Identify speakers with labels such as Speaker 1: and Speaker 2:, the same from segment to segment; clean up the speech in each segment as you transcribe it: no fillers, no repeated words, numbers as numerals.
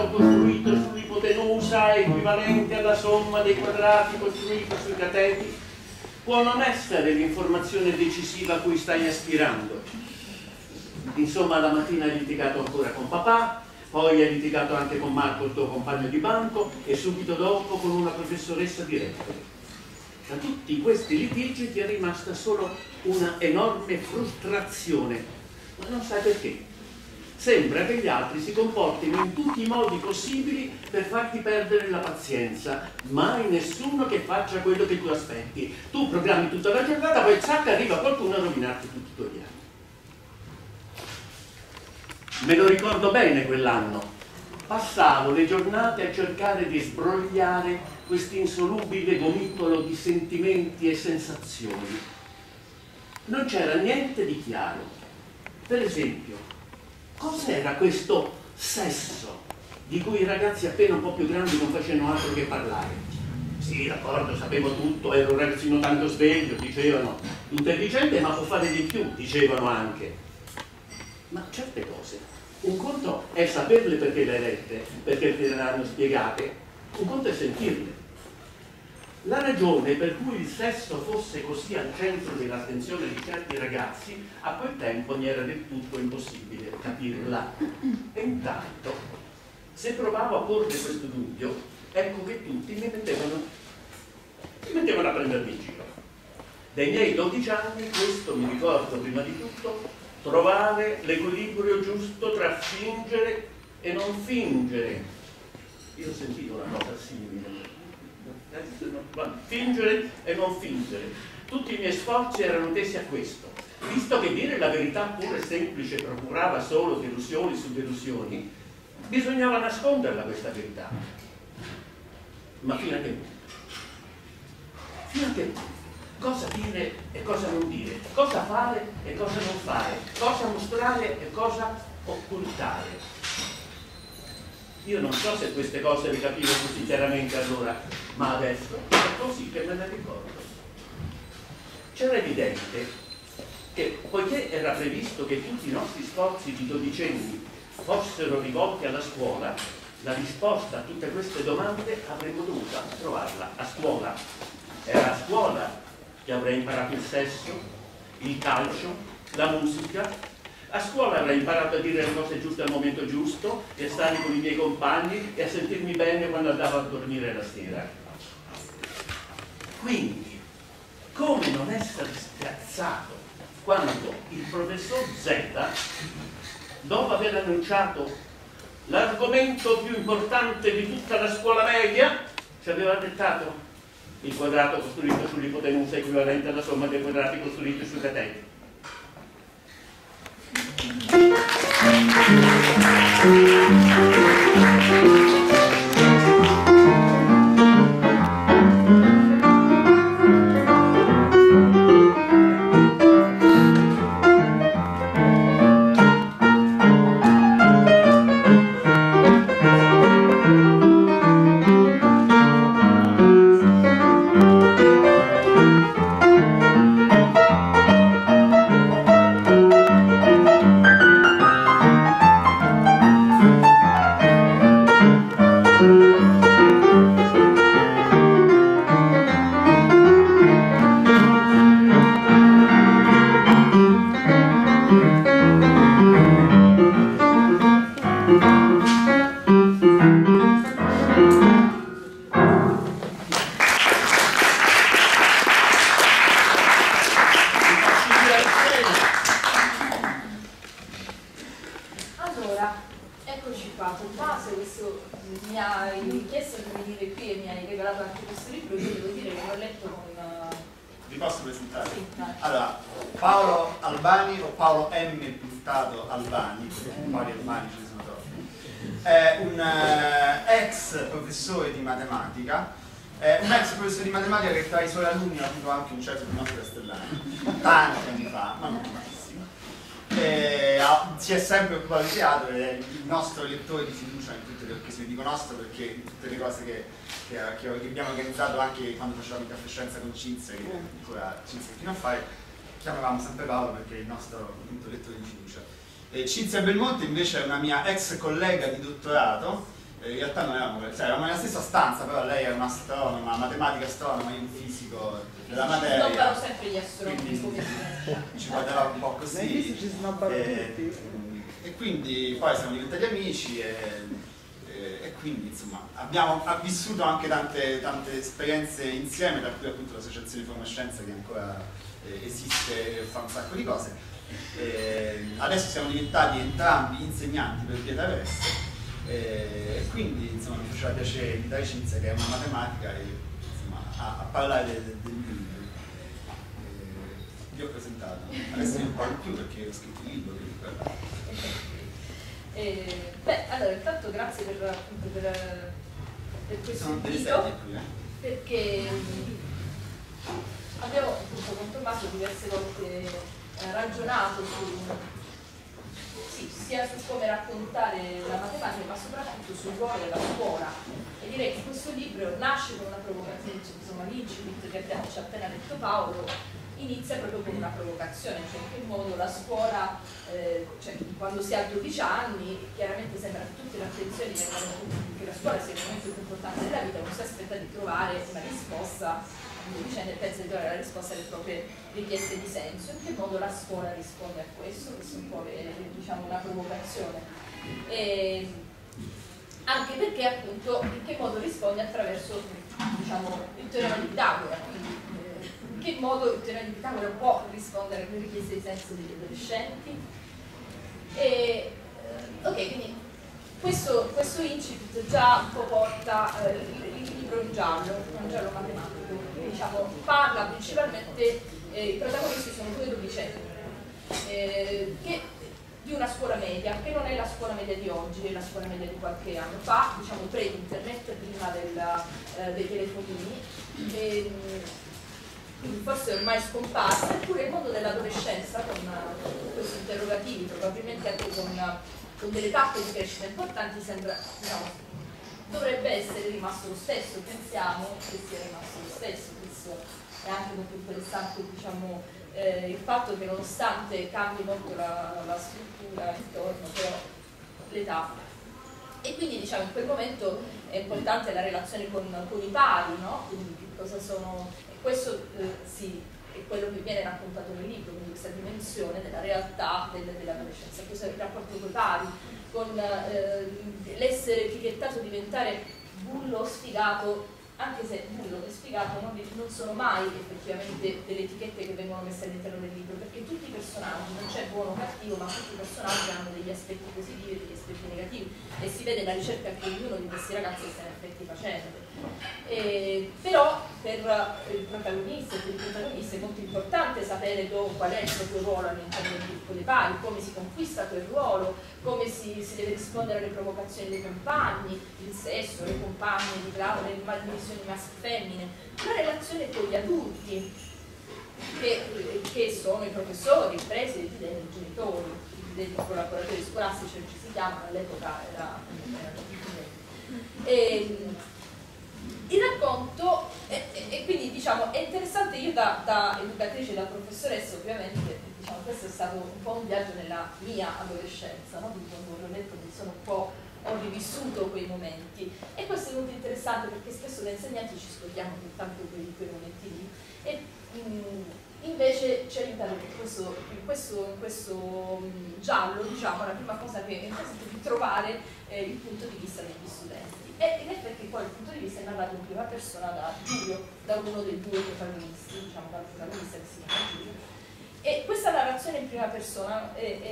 Speaker 1: quadrato costruito sull'ipotenusa è equivalente alla somma dei quadrati costruiti sui cateti può non essere l'informazione decisiva a cui stai aspirando. Insomma, la mattina hai litigato ancora con papà, poi hai litigato anche con Marco, il tuo compagno di banco, e subito dopo con una professoressa di Rettore. Da tutti questi litigi ti è rimasta solo una enorme frustrazione, ma non sai perché. Sembra che gli altri si comportino in tutti i modi possibili per farti perdere la pazienza, mai nessuno che faccia quello che tu aspetti. Tu programmi tutta la giornata, poi zac, arriva qualcuno a rovinarti tutti i tuoi piani. Me lo ricordo bene quell'anno. Passavo le giornate a cercare di sbrogliare quest'insolubile gomitolo di sentimenti e sensazioni. Non c'era niente di chiaro. Per esempio, cos'era questo sesso di cui i ragazzi appena un po' più grandi non facevano altro che parlare? Sì, d'accordo, sapevo tutto, ero un ragazzino tanto sveglio, dicevano. Intelligente, ma può fare di più, dicevano anche. Ma certe cose, un conto è saperle perché le hai lette, perché te le hanno spiegate, un conto è sentirle. La ragione per cui il sesso fosse così al centro dell'attenzione di certi ragazzi a quel tempo mi era del tutto impossibile capirla. E intanto, se provavo a porre questo dubbio, ecco che tutti mi mettevano a prendermi in giro. Dai miei 12 anni, questo mi ricordo prima di tutto, trovare l'equilibrio giusto tra fingere e non fingere. Io ho sentito una cosa simile. Fingere e non fingere. Tutti i miei sforzi erano tesi a questo. Visto che dire la verità pura e semplice procurava solo delusioni su delusioni, bisognava nasconderla questa verità. Ma fino a che punto? Fino a che punto? Cosa dire e cosa non dire, cosa fare e cosa non fare, cosa mostrare e cosa occultare. Io non so se queste cose le capivo così chiaramente allora, ma adesso è così che me ne ricordo. C'era evidente che, poiché era previsto che tutti i nostri sforzi di dodicenni fossero rivolti alla scuola, la risposta a tutte queste domande avremmo dovuto trovarla a scuola. Era a scuola che avrei imparato il sesso, il calcio, la musica. A scuola avrei imparato a dire le cose giuste al momento giusto e a stare con i miei compagni e a sentirmi bene quando andavo a dormire la sera. Quindi, come non essere spiazzato quando il professor Z, dopo aver annunciato l'argomento più importante di tutta la scuola media, ci aveva dettato: il quadrato costruito sull'ipotenusa è equivalente alla somma dei quadrati costruiti sui cateti.
Speaker 2: Che tra i suoi alunni ha avuto anche un certo Pinocchio Castellani, tanti anni fa, ma non tantissimo. Si è sempre occupato di teatro ed è il nostro lettore di fiducia in tutte le occasioni. Dico nostro perché in tutte le cose che abbiamo organizzato anche quando facevamo il caffè scienza con Cinzia, che ancora Cinzia continua a fare, chiamavamo sempre Paolo perché è il nostro lettore di fiducia. Cinzia Belmonte invece è una mia ex collega di dottorato, in realtà non eravamo, cioè eravamo nella stessa stanza, però lei è un'astronoma, matematica astronoma, io un fisico della materia.
Speaker 3: Snobbano sempre gli astronomi, come
Speaker 2: ci guardava un po' così.
Speaker 4: I fisici snobbano tutti.
Speaker 2: E quindi poi siamo diventati amici e quindi insomma abbiamo vissuto anche tante esperienze insieme, tra cui appunto l'associazione di Forma Scienza che ancora esiste e fa un sacco di cose. Adesso siamo diventati entrambi insegnanti per via d'arresto e quindi insomma mi faceva piacere invitare Cinzia, che è una matematica, insomma, a parlare del libro. Vi ho presentato, adesso non parlo più perché ho scritto il libro.
Speaker 3: Allora intanto grazie per questo invito, perché abbiamo appunto con Tommaso diverse volte ragionato sia su come raccontare la matematica, ma soprattutto sul ruolo della scuola. E direi che questo libro nasce con una provocazione, insomma l'incipit che ci ha appena detto Paolo inizia proprio con una provocazione, cioè in che modo la scuola, cioè quando si ha 12 anni, chiaramente sembra che tutte le attenzioni vengano, che la scuola sia il momento più importante della vita, non si aspetta di trovare una risposta, pensa di trovare la risposta alle proprie richieste di senso. In che modo la scuola risponde a questo? Questo è un po' diciamo, una provocazione. Anche perché appunto in che modo risponde attraverso diciamo, il teorema di Pitagora. In che modo il teorema di Pitagora può rispondere alle richieste di senso degli adolescenti. Ok, quindi questo incipit già un po' porta il libro in giallo matematico, quindi diciamo parla principalmente, i protagonisti sono due dodicenni di una scuola media, che non è la scuola media di oggi, è la scuola media di qualche anno fa, diciamo pre-internet, prima dei telefonini, quindi forse è ormai scomparsa, eppure il mondo dell'adolescenza, con questi interrogativi, probabilmente anche con delle tappe di crescita importanti, sembra, diciamo, dovrebbe essere rimasto lo stesso. Pensiamo che sia rimasto lo stesso. Questo è anche molto interessante, diciamo, il fatto che nonostante cambi molto la struttura intorno, però l'età, e quindi diciamo in quel momento è importante la relazione con i pari, no? Quindi che cosa sono, e questo sì, è quello che viene raccontato nel libro, quindi questa dimensione della realtà dell'adolescenza, questo è il rapporto con i pari, con l'essere etichettato, diventare bullo, sfigato, anche se bullo e sfigato non sono mai effettivamente delle etichette che vengono messe all'interno del libro, perché tutti i personaggi, non c'è buono o cattivo, ma tutti i personaggi hanno degli aspetti positivi e degli aspetti negativi, e si vede la ricerca che ognuno di questi ragazzi sta in effetti facendo. Però per il protagonista e per i protagonisti è molto importante sapere qual è il proprio ruolo all'interno del gruppo dei pari, come si conquista quel ruolo, come si deve rispondere alle provocazioni dei compagni, il sesso, le compagne di classe, le divisioni maschi-femmine, la relazione con gli adulti, che sono i professori, i presidi, i genitori, dei collaboratori scolastici, ci si chiamano, all'epoca era il racconto, e quindi diciamo è interessante. Io da educatrice, da professoressa, ovviamente diciamo, questo è stato un po' un viaggio nella mia adolescenza, no? Quindi quando l'ho letto mi sono un po', ho rivissuto quei momenti, e questo è molto interessante perché spesso da insegnanti ci scopriamo soltanto quei momenti lì, e invece ci aiuta in questo giallo, diciamo, la prima cosa che è interessante è di trovare il punto di vista degli studenti. E in effetti poi il punto di vista è narrato in prima persona da Giulio, da uno dei due protagonisti, diciamo dal protagonista che si chiama Giulio. E questa narrazione in prima persona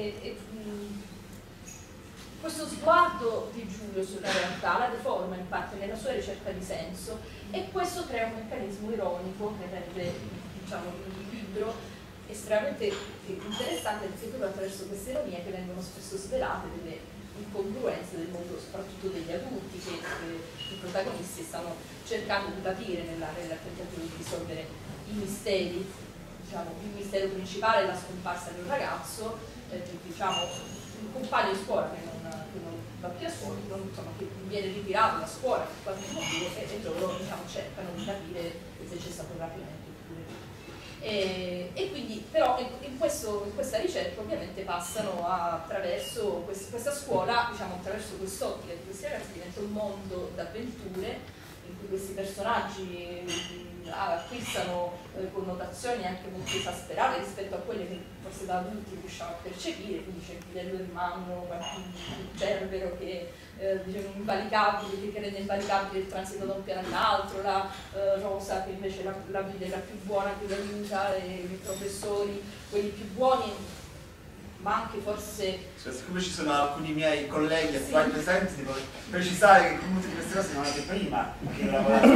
Speaker 3: questo sguardo di Giulio sulla realtà la deforma in parte nella sua ricerca di senso, e questo crea un meccanismo ironico che rende, diciamo, il libro estremamente interessante, perché proprio attraverso queste ironie che vengono spesso svelate delle incongruenze del mondo, soprattutto degli adulti, che i protagonisti stanno cercando di capire nel tentativo di risolvere i misteri. Diciamo, il mistero principale è la scomparsa di un ragazzo, diciamo, un compagno di scuola che non va più a scuola, insomma, che viene ritirato da scuola per qualche motivo, e loro, diciamo, cercano di capire se c'è stato un rapimento oppure no. E quindi però in questa ricerca ovviamente passano attraverso questa scuola, diciamo attraverso quest'ottica di questi ragazzi, diventa un mondo d'avventure in cui questi personaggi acquistano connotazioni anche molto esasperate rispetto a quelle che forse da adulti riusciamo a percepire, quindi c'è il bidello in mano, il cerbero che diciamo invalicabile, che rende invalicabile il transito da un piano all'altro, la rosa che invece la vide la più buona che lo aiuta, e i professori, quelli più buoni, ma anche forse...
Speaker 2: Cioè, siccome ci sono alcuni miei colleghi attuali presenti, devo precisare che comunque di queste cose non avete prima che lavorate.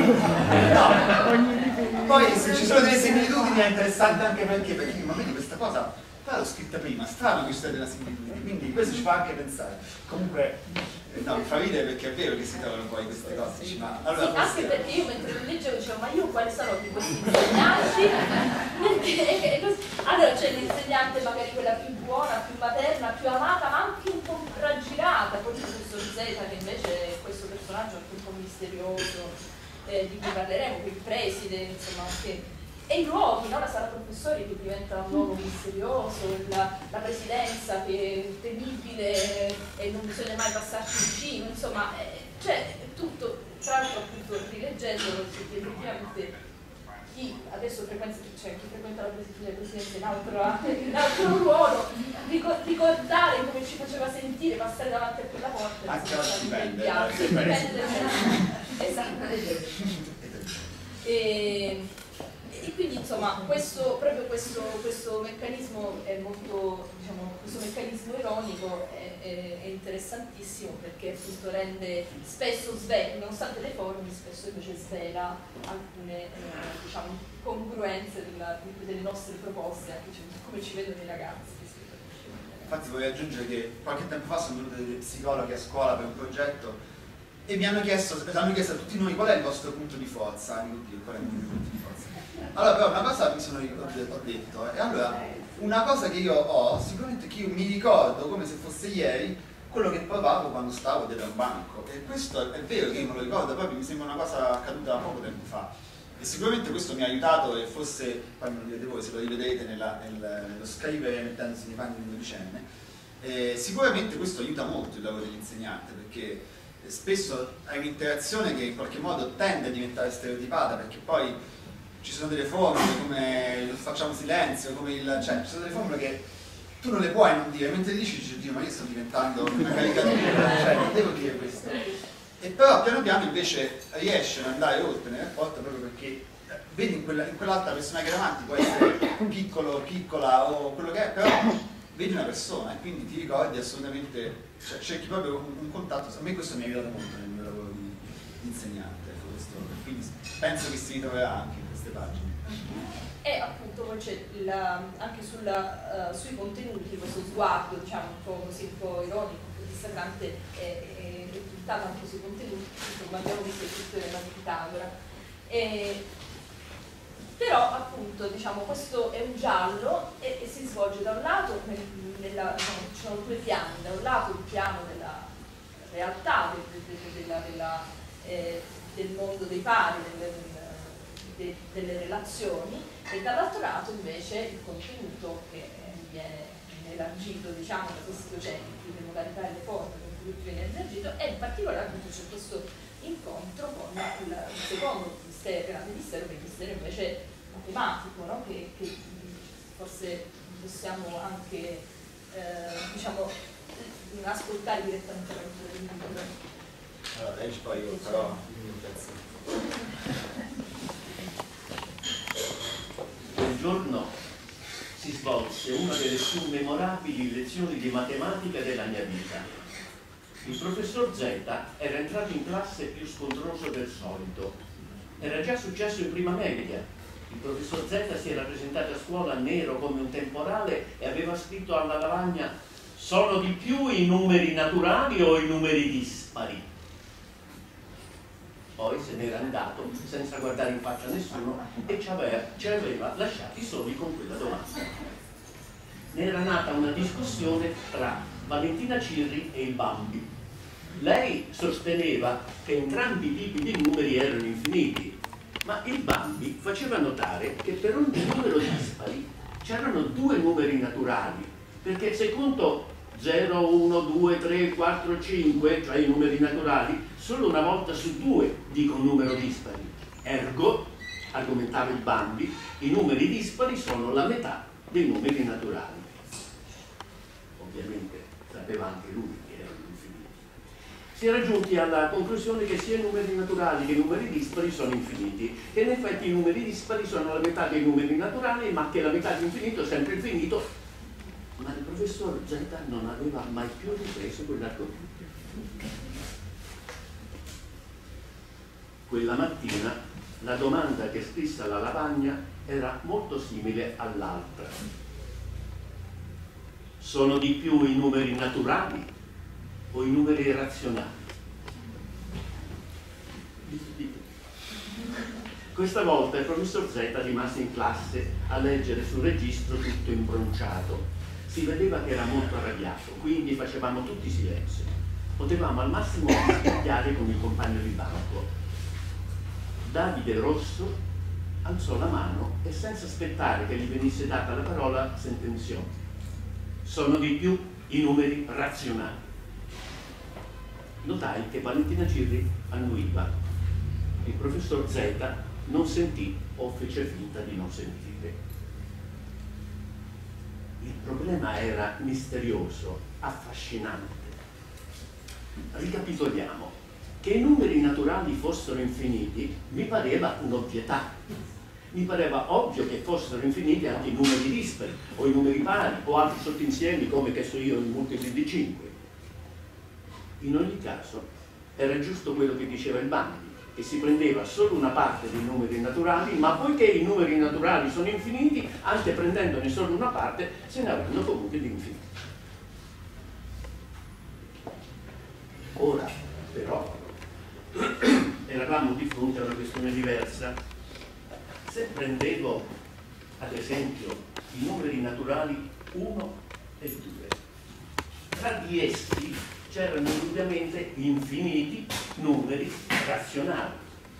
Speaker 2: No. Poi se ci sono delle similitudini è interessante anche perché ma vedi questa cosa, l'ho scritta prima, strano che ci sia della similitudine, quindi questo ci fa anche pensare. Comunque, no, mi fa ridere perché è vero che si trovano poi queste cose, dici, ma allora
Speaker 3: sì, anche perché io mentre lo leggevo dicevo, ma io quali sarò di questi insegnanti? Allora c'è l'insegnante magari quella più buona, più materna, più amata, ma anche un po' raggirata, poi c'è questo Z che invece è questo personaggio anche un po' misterioso, di cui parleremo, che il preside, insomma, anche... E i luoghi, no? La sala professori che diventa un luogo misterioso, la presidenza che è temibile e non bisogna mai passarci vicino, insomma, cioè tutto, tra l'altro appunto rileggendolo, effettivamente chi adesso chi frequenta la presidenza in altro ruolo, ricordare come ci faceva sentire passare davanti a quella porta.
Speaker 2: Anche la dipende.
Speaker 3: Esatto. E quindi insomma proprio questo meccanismo è molto, diciamo, questo meccanismo ironico è interessantissimo perché appunto rende spesso nonostante le forme, spesso invece svela alcune diciamo, congruenze delle nostre proposte, anche come ci vedono i ragazzi.
Speaker 2: Infatti voglio aggiungere che qualche tempo fa sono venute delle psicologhe a scuola per un progetto e mi hanno chiesto a tutti noi qual è il vostro punto di forza. Dico, qual è il mio punto di forza? Allora però una cosa ho detto, e allora una cosa che io ho, sicuramente che io mi ricordo come se fosse ieri quello che provavo quando stavo dietro al banco, e questo è vero che io me lo ricordo, proprio mi sembra una cosa accaduta poco tempo fa, e sicuramente questo mi ha aiutato, e forse poi me lo direte voi se lo rivedete nello scrivere mettendosi nei panni di un dodicenne, sicuramente questo aiuta molto il lavoro dell'insegnante, perché spesso hai un'interazione che in qualche modo tende a diventare stereotipata, perché poi ci sono delle formule come facciamo silenzio, cioè ci sono delle formule che tu non le puoi non dire, mentre dici ma io sto diventando una caricatura, cioè non devo dire questo. E però piano piano invece riesce ad andare oltre nel rapporto, proprio perché vedi in quell'altra persona che è davanti, può essere piccolo, piccola o quello che è, però vedi una persona e quindi ti ricordi assolutamente, cioè cerchi proprio un contatto. A me questo mi ha aiutato molto nel mio lavoro di insegnante, quindi penso che si ritroverà anche in queste pagine.
Speaker 3: E appunto poi c'è anche sui contenuti questo sguardo, diciamo, un po' così, un po' ironico, un po' dissacrante, è puntato anche sui contenuti, come abbiamo visto il tutto della Pitagora. Però appunto diciamo questo è un giallo e si svolge da un lato diciamo, ci sono due piani, da un lato il piano della realtà del mondo dei pari, delle relazioni, e dall'altro lato invece il contenuto che viene elargito, diciamo, da questi docenti, le modalità e le forme con cui viene elargito, e in particolare appunto c'è questo incontro con il secondo grande mistero, che è il mistero invece matematico, no? che forse possiamo anche diciamo, ascoltare direttamente la lettura del libro.
Speaker 2: Allora, leggi poi io però un pezzo.
Speaker 1: Quel giorno si svolse una delle più memorabili lezioni di matematica della mia vita. Il professor Z era entrato in classe più scontroso del solito. Era già successo in prima media. Il professor Z si era presentato a scuola nero come un temporale e aveva scritto alla lavagna: sono di più i numeri naturali o i numeri dispari? Poi se n'era andato senza guardare in faccia a nessuno e ci aveva lasciati soli con quella domanda. Ne era nata una discussione tra Valentina Cirri e il Bambi. Lei sosteneva che entrambi i tipi di numeri erano infiniti, Ma il Bambi faceva notare che per ogni numero dispari c'erano due numeri naturali, perché se conto 0, 1, 2, 3, 4, 5, cioè i numeri naturali, solo una volta su due dico un numero dispari. Ergo, argomentava il Bambi, i numeri dispari sono la metà dei numeri naturali. Ovviamente sapeva anche lui che erano infiniti. Si era giunti alla conclusione che sia i numeri naturali che i numeri dispari sono infiniti, che in effetti i numeri dispari sono la metà dei numeri naturali, ma che la metà di infinito è sempre infinito. Ma il professor Z non aveva mai più ripreso quell'argomento. Quella mattina la domanda che scrisse alla lavagna era molto simile all'altra. Sono di più i numeri naturali o i numeri razionali? Questa volta il professor Z rimase in classe a leggere sul registro tutto imbronciato. Si vedeva che era molto arrabbiato, quindi facevamo tutti silenzio. Potevamo al massimo fischiare con il compagno di banco. Davide Rosso alzò la mano e senza aspettare che gli venisse data la parola sentenziò: sono di più i numeri razionali. Notai che Valentina Cirri annuiva. Il professor Z non sentì o fece finta di non sentire. Il problema era misterioso, affascinante. Ricapitoliamo. Che i numeri naturali fossero infiniti mi pareva un'ovvietà. Mi pareva ovvio che fossero infiniti anche i numeri dispari, o i numeri pari, o altri sottoinsiemi come, che so io, i multipli di 5. In ogni caso, era giusto quello che diceva il Bambi, che si prendeva solo una parte dei numeri naturali, ma poiché i numeri naturali sono infiniti, anche prendendone solo una parte, se ne avranno comunque di infiniti. Ora, però, eravamo di fronte a una questione diversa. Se prendevo, ad esempio, i numeri naturali 1 e 2, tra di essi c'erano indubbiamente infiniti numeri razionali.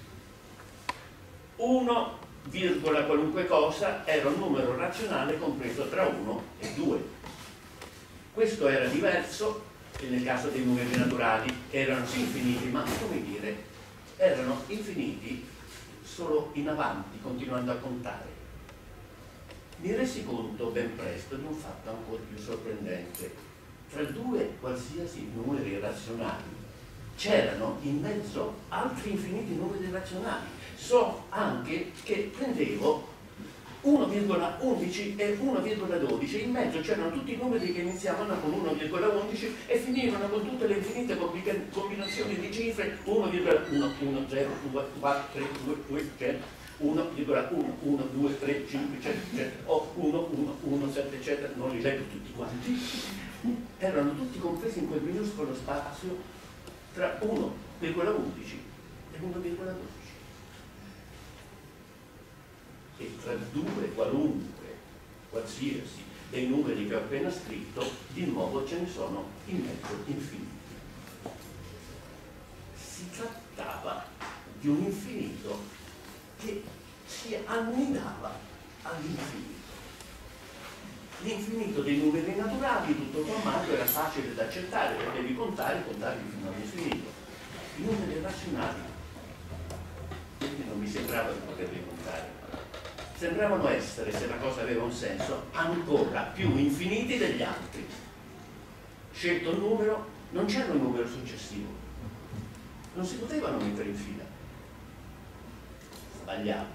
Speaker 1: 1, qualunque cosa era un numero razionale compreso tra 1 e 2. Questo era diverso che nel caso dei numeri naturali, che erano sì infiniti, ma come dire, erano infiniti solo in avanti, continuando a contare. Mi resi conto ben presto di un fatto ancora più sorprendente. Tra due qualsiasi numeri razionali c'erano in mezzo altri infiniti numeri razionali. So anche che prendevo 1,11 e 1,12, in mezzo c'erano tutti i numeri che iniziavano con 1,11 e finivano con tutte le infinite combinazioni di cifre 1,1, 1, 0, 2, 4, 3, 2, 2, 0, 1,1, 1, 2, 3, 5, eccetera, o 1, 1, 1, 7, eccetera, non li leggo tutti quanti. Erano tutti compresi in quel minuscolo spazio tra 1,11 e 1,12. E tra due qualsiasi dei numeri che ho appena scritto, di nuovo ce ne sono in mezzo infiniti. Si trattava di un infinito che si annidava all'infinito. L'infinito dei numeri naturali, tutto sommato, era facile da accettare, potevi contare fino all'infinito. I numeri razionali, quindi non mi sembrava di poterli contare. Sembravano essere, se la cosa aveva un senso, ancora più infiniti degli altri. Scelto il numero, non c'era un numero successivo. Non si potevano mettere in fila. Sbagliavo.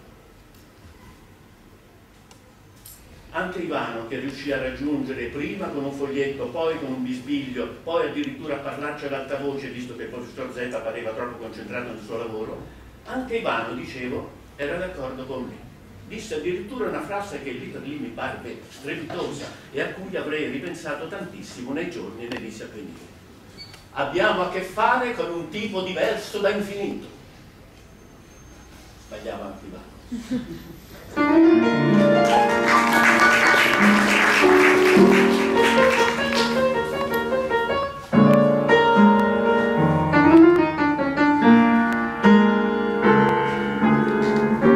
Speaker 1: Anche Ivano, che riuscì a raggiungere prima con un foglietto, poi con un bisbiglio, poi addirittura a parlarci ad alta voce, visto che il professor Z pareva troppo concentrato nel suo lavoro, anche Ivano, dicevo, era d'accordo con me. Disse addirittura una frase che lì per lì mi parve strepitosa e a cui avrei ripensato tantissimo nei giorni e nei mesi a venire. Abbiamo a che fare con un tipo diverso da infinito. Sbagliava anche Ivano.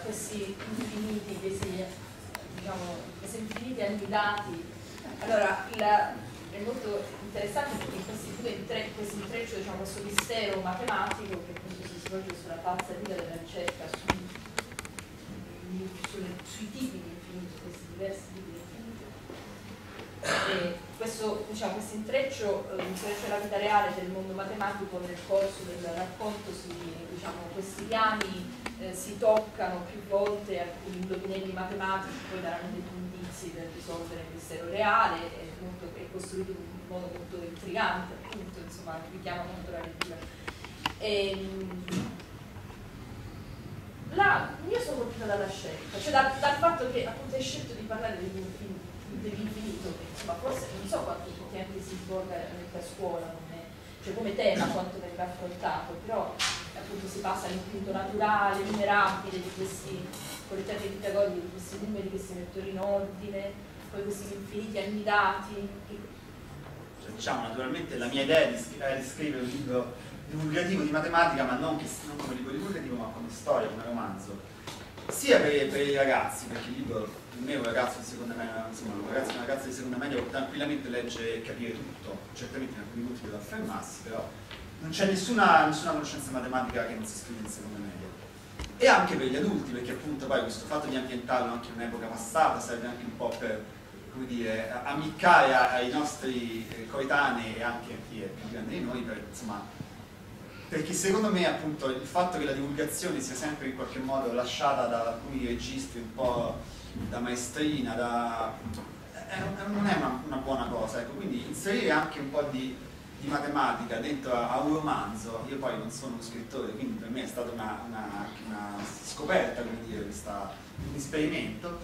Speaker 3: questi infiniti, questi infiniti annidati. Allora, è molto interessante perché questo intreccio, diciamo, questo mistero matematico che appunto si svolge sulla falsariga della ricerca sui tipi di infinito, questi diversi tipi di infinito. E questo intreccio della vita reale del mondo matematico nel corso del racconto, questi piani si toccano più volte, alcuni indovinelli matematici poi daranno degli indizi per risolvere il mistero reale, è costruito in un modo molto intrigante, appunto, insomma, richiama molto la lettura. Io sono colpita dalla scelta, cioè dal fatto che appunto hai scelto di parlare dell'infinito, che insomma forse non so quanto effettivamente si svolga anche a scuola, cioè come tema quanto venga affrontato, però appunto si passa all'infinito naturale, innumerabile di questi collettati pitagorici, di questi numeri che si mettono in ordine, poi questi infiniti annidati.
Speaker 2: Cioè, diciamo, naturalmente la mia idea è di scrivere un libro divulgativo di matematica, ma non come libro divulgativo, ma come storia, come romanzo, sia per i ragazzi, perché il libro per me un ragazzo di seconda media, insomma, una ragazza di seconda media può tranquillamente leggere e capire tutto, certamente in alcuni punti deve affermarsi, però non c'è nessuna conoscenza matematica che non si scrive in seconda media. E anche per gli adulti, perché appunto poi questo fatto di ambientarlo anche in un'epoca passata serve anche un po' per, come dire, ammiccare ai nostri coetanei e anche a chi è più grande di noi, perché secondo me appunto il fatto che la divulgazione sia sempre in qualche modo lasciata da alcuni registri un po' da maestrina, non è una buona cosa, ecco. Quindi inserire anche un po' di matematica dentro a un romanzo, io poi non sono uno scrittore, quindi per me è stata una scoperta, come dire, un esperimento,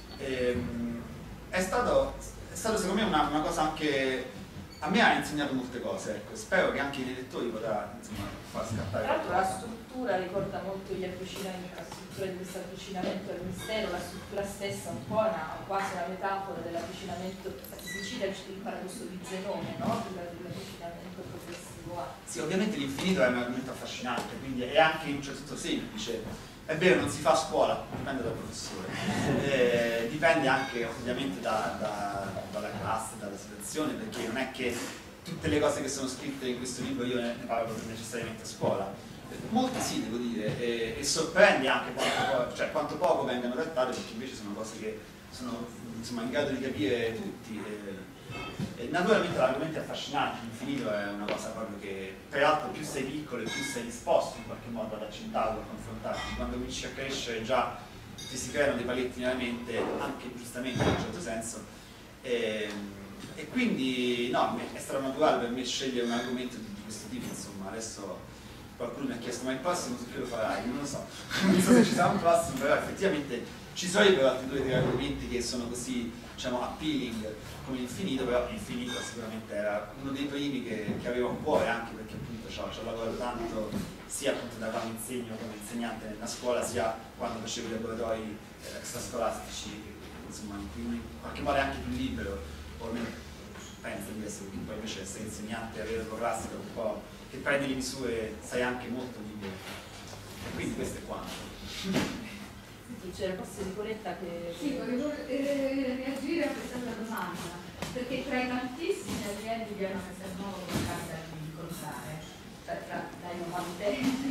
Speaker 2: è stato secondo me una cosa anche, a me ha insegnato molte cose, ecco. Spero che anche i lettori potrà, insomma, far scattare.
Speaker 3: Tra l'altro la struttura ricorda molto gli avvicinamenti, la struttura di questo avvicinamento al mistero, la struttura stessa un po' quasi una metafora dell'avvicinamento, infatti si cita il paradosso di Zenone, no? Dell'avvicinamento progressivo a.
Speaker 2: Sì, ovviamente l'infinito è un argomento affascinante, quindi è anche in un certo senso semplice. È vero, non si fa a scuola, dipende dal professore, dipende anche ovviamente dalla classe, dalla situazione, perché non è che tutte le cose che sono scritte in questo libro io ne parlo necessariamente a scuola. Molte sì, devo dire, e sorprende anche quanto poco vengano trattate, perché invece sono cose che sono, insomma, in grado di capire tutti. E naturalmente l'argomento è affascinante, l'infinito è una cosa proprio che, peraltro, più sei piccolo e più sei disposto in qualche modo ad accentarlo, a confrontarti. Quando cominci a crescere già ti si creano dei paletti nella mente, anche giustamente in un certo senso, e quindi no, è stato naturale per me scegliere un argomento di questo tipo, insomma. Adesso qualcuno mi ha chiesto, ma il prossimo su che lo farai? Non lo so, non so se ci sarà un prossimo, però effettivamente ci sarebbero altri 2 o 3 argomenti che sono così, diciamo, appealing come l'infinito, però l'infinito sicuramente era uno dei primi che avevo a cuore, anche perché appunto ci ho lavorato tanto, sia appunto da quando insegno come insegnante nella scuola, sia quando facevo i laboratori extrascolastici, insomma, in cui in qualche modo è anche più libero, o almeno penso di essere, perché poi invece essere insegnante, avere la classica un po' che prendi le misure, sei anche molto libero. E quindi questo è quanto.
Speaker 3: C'era forse Nicoletta che.
Speaker 5: Sì, volevo reagire a questa domanda, perché tra i tantissimi allievi che hanno Castelnuovo cercato di incontrare, cioè dai 90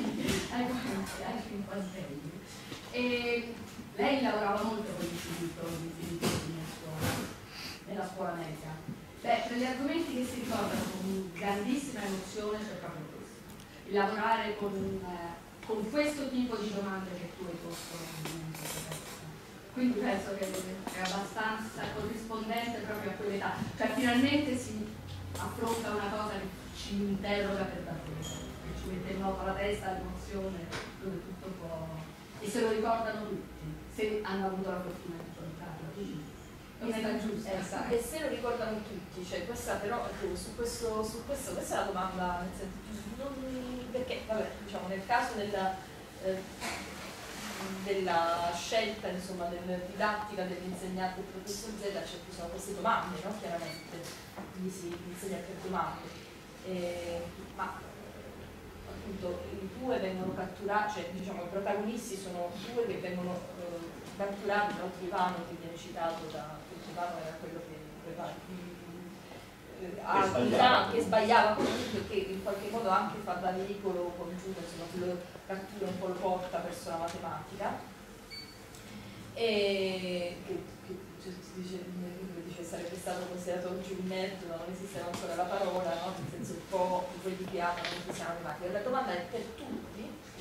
Speaker 5: ai 50 e lei lavorava molto con l'istituto nella scuola media. Beh, tra gli argomenti che si ricordano con grandissima emozione c'è proprio questo, il lavorare con questo tipo di domande che tu hai posto. Quindi penso che è abbastanza corrispondente proprio a quell'età, cioè finalmente si affronta una cosa che ci interroga per davvero, che ci mette in moto la testa, l'emozione, dove tutto può. E se lo ricordano tutti, se hanno avuto la fortuna di incontrarlo. Non è giusto.
Speaker 3: Esatto. E se lo ricordano tutti, cioè questa però su questo questa è la domanda, nel senso, perché vabbè, diciamo nel caso della scelta, insomma, della didattica dell'insegnante del professor Z ci sono queste domande, no? Chiaramente, quindi si insegna per domande. Ma appunto i due vengono catturati, cioè diciamo i protagonisti sono due che vengono catturati da Trivano, che viene citato da Trivano, era quello che sbagliava comunque, che in qualche modo anche fa da veicolo congiunto, insomma quello cattura un po', lo porta verso la matematica, e che dice sarebbe stato considerato oggi un nerd, ma non esisteva ancora la parola, no? Nel senso un po' quelli che amano l'edilizia matematica. La domanda è per tutti,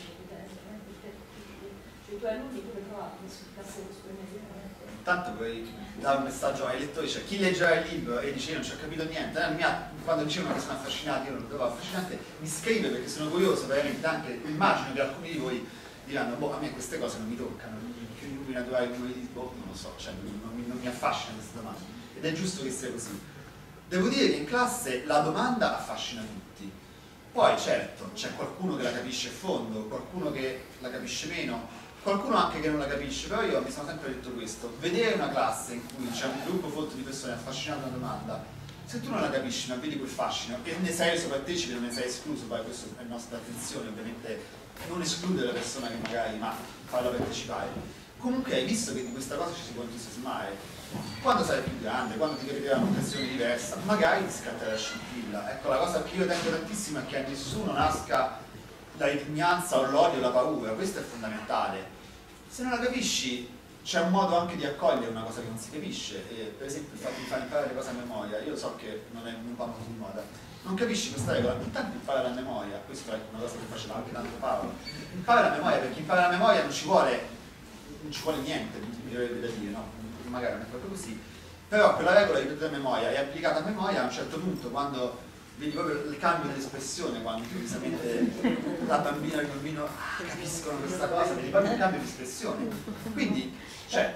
Speaker 3: cioè i tuoi alunni tu le trovate sul castello superiore?
Speaker 2: Tanto poi dare un messaggio ai lettori, cioè chi leggerà il libro e dice io non ci ho capito niente, quando dicevano che sono affascinati, io non lo trovo affascinante, mi scrive perché sono curioso, veramente, anche immagino che alcuni di voi diranno, boh, a me queste cose non mi toccano, più i numeri naturali come di boh, non lo so, cioè non mi affascina questa domanda, ed è giusto che sia così. Devo dire che in classe la domanda affascina tutti, poi certo c'è qualcuno che la capisce a fondo, qualcuno che la capisce meno, qualcuno anche che non la capisce, però io mi sono sempre detto questo: vedere una classe in cui c'è un gruppo folto di persone affascinato da una domanda, se tu non la capisci ma vedi quel fascino e ne sei reso partecipe, non ne sei escluso, poi questa è la nostra attenzione, ovviamente non escludere la persona che magari, ma farla partecipare. Comunque hai visto che di questa cosa ci si può entusiasmare. Quando sarai più grande, quando ti capiterà un'occasione diversa, magari ti scatterà la scintilla. Ecco, la cosa che io tengo tantissimo è che a nessuno nasca la ripugnanza o l'odio o la paura, questo è fondamentale. Se non la capisci c'è un modo anche di accogliere una cosa che non si capisce, e, per esempio il fatto di far imparare le cose a memoria, io so che non va molto di moda, non capisci questa regola, intanto impara la memoria, questa è una cosa che faceva anche tanto Paolo, impara la memoria, perché imparare la memoria non ci vuole niente, mi verrebbe da dire, no? Magari non è proprio così, però quella regola di ripetere a memoria è applicata a memoria a un certo punto, quando vedi proprio il cambio dell'espressione, quando improvvisamente la bambina e il bambino capiscono questa cosa, vedi proprio un cambio di espressione. Quindi c'è